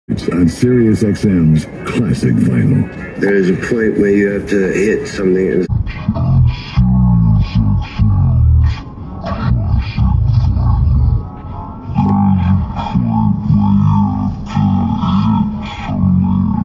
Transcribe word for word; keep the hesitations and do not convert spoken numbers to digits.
It's on Sirius X M's Classic Vinyl. There's a point where you have to hit something.